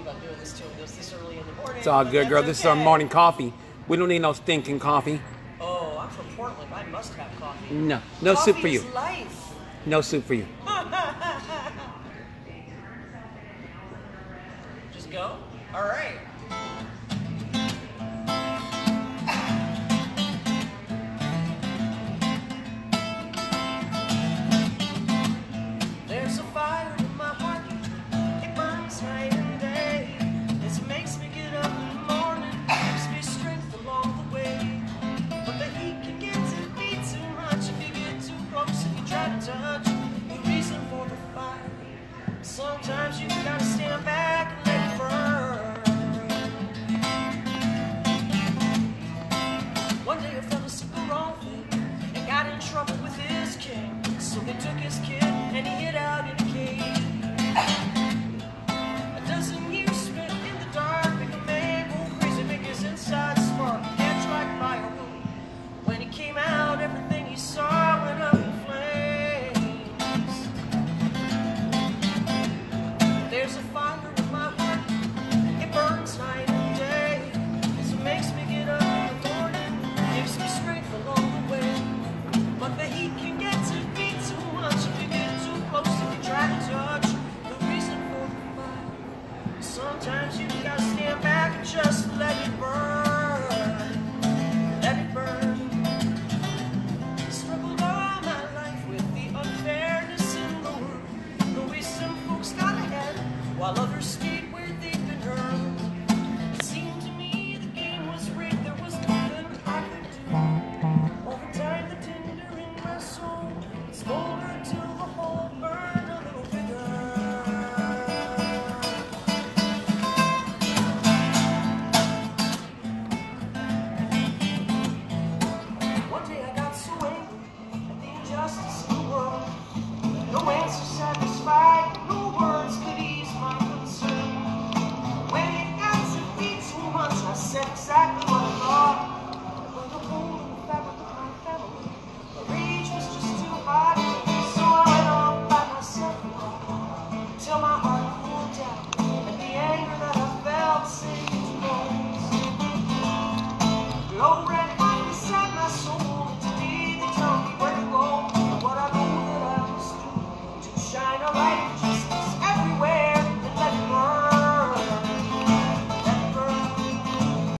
about doing this to him this early in the morning. It's all good, girl. This is our morning coffee. We don't need no stinking coffee. Oh, I'm from Portland. I must have coffee. No Coffee soup for you. is life. No soup for you. Just go? All right. There's a fire in my heart. It burns night and day. It makes me get up in the morning. Gives me strength along the way. But the heat can get to be too much if you get too close and you try to touch the reason for the fire. Sometimes you gotta stand back and let it burn. One day a fella said the wrong thing and got in trouble with his king. So they took his kid and he hid out in a cave. A dozen years spent in the dark make a man go crazy, make his inside spark, catch like firewood. When he came out, everything he saw went up in flames. There's a fire in my heart, it burns night and day. It makes me get up in the morning, gives me strength along the way. But the heat can get to be too much if you get too close, if you try to touch the reason for the fire. Sometimes you gotta stand back and just let it burn. Let it burn. Struggled all my life with the unfairness in the world, the way some folks got ahead while others stayed where they'd been hurt. It seemed to me the game was rigged, there was nothing I could do. Over time the tinder in my soul smoldered till the whole burned a little bigger. One day I got so angry at the injustice